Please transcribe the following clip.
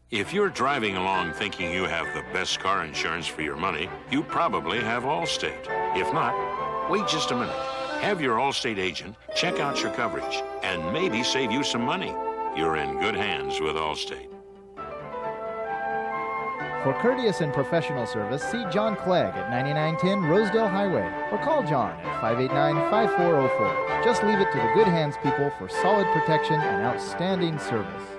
If you're driving along thinking you have the best car insurance for your money, you probably have Allstate. If not, wait just a minute. Have your Allstate agent check out your coverage and maybe save you some money. You're in good hands with Allstate. For courteous and professional service, see John Clegg at 9910 Rosedale Highway or call John at 589-5404. Just leave it to the good hands people for solid protection and outstanding service.